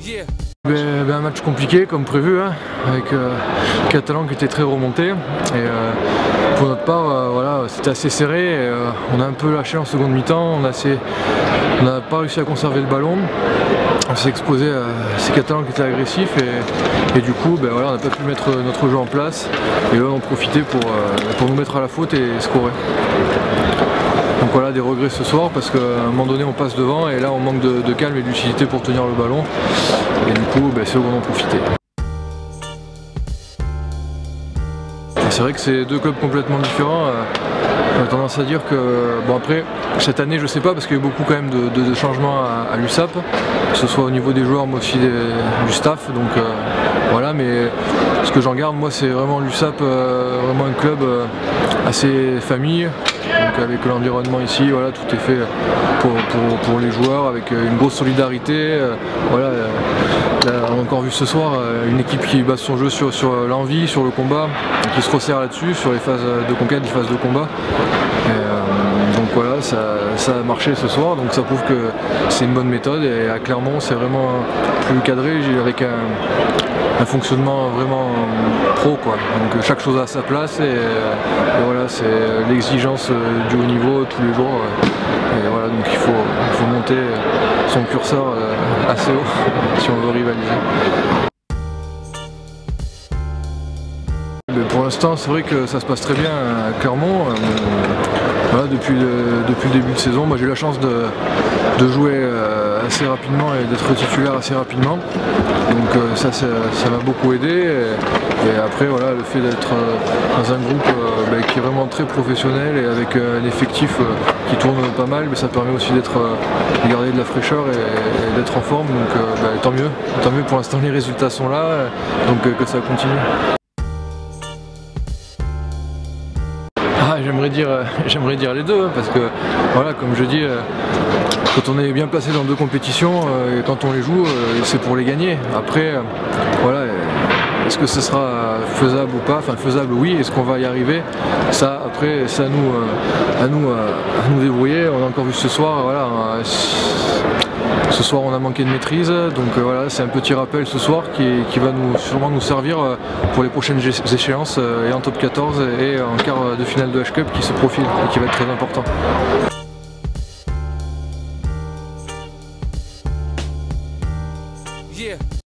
Un match compliqué comme prévu, hein, avec Catalan qui était très remonté. Et pour notre part, voilà, c'était assez serré. Et, on a un peu lâché en seconde mi-temps. On n'a pas réussi à conserver le ballon. On s'est exposé à ces Catalans qui étaient agressifs et du coup, voilà, on n'a pas pu mettre notre jeu en place. Et eux ont profité pour nous mettre à la faute et scorer. Donc voilà, des regrets ce soir parce qu'à un moment donné on passe devant et là on manque de calme et de lucidité pour tenir le ballon et du coup c'est eux qui en ont profité. C'est vrai que c'est deux clubs complètement différents. On a tendance à dire que, bon après, cette année je sais pas parce qu'il y a eu beaucoup quand même de changements à l'USAP, que ce soit au niveau des joueurs mais aussi du staff, donc voilà, mais ce que j'en garde moi c'est vraiment l'USAP, vraiment un club assez famille, donc avec l'environnement ici, voilà, tout est fait pour les joueurs, avec une grosse solidarité, voilà. Là, on a encore vu ce soir une équipe qui base son jeu sur l'envie, sur le combat, qui se resserre là-dessus, sur les phases de conquête, les phases de combat. Donc voilà, ça a marché ce soir, donc ça prouve que c'est une bonne méthode et à Clermont c'est vraiment plus cadré, avec un fonctionnement vraiment pro, quoi. Donc chaque chose a sa place et voilà, c'est l'exigence du haut niveau tous les jours. Et voilà, donc il faut monter son curseur assez haut si on veut rivaliser. Mais pour l'instant c'est vrai que ça se passe très bien à Clermont. Voilà, depuis le début de saison, j'ai eu la chance de jouer assez rapidement et d'être titulaire assez rapidement. Donc ça m'a beaucoup aidé. Et après voilà, le fait d'être dans un groupe qui est vraiment très professionnel et avec un effectif qui tourne pas mal, ça permet aussi de garder de la fraîcheur et d'être en forme. Donc tant mieux pour l'instant les résultats sont là, donc que ça continue. J'aimerais dire les deux, parce que voilà, comme je dis, quand on est bien placé dans deux compétitions et quand on les joue, c'est pour les gagner. Après, voilà, est-ce que ce sera faisable ou pas? Enfin faisable oui, est-ce qu'on va y arriver? Ça après c'est à nous débrouiller. On a encore vu ce soir, voilà, ce soir on a manqué de maîtrise, donc voilà, c'est un petit rappel ce soir qui va sûrement nous servir pour les prochaines échéances et en top 14 et en quart de finale de H-Cup qui se profile et qui va être très important.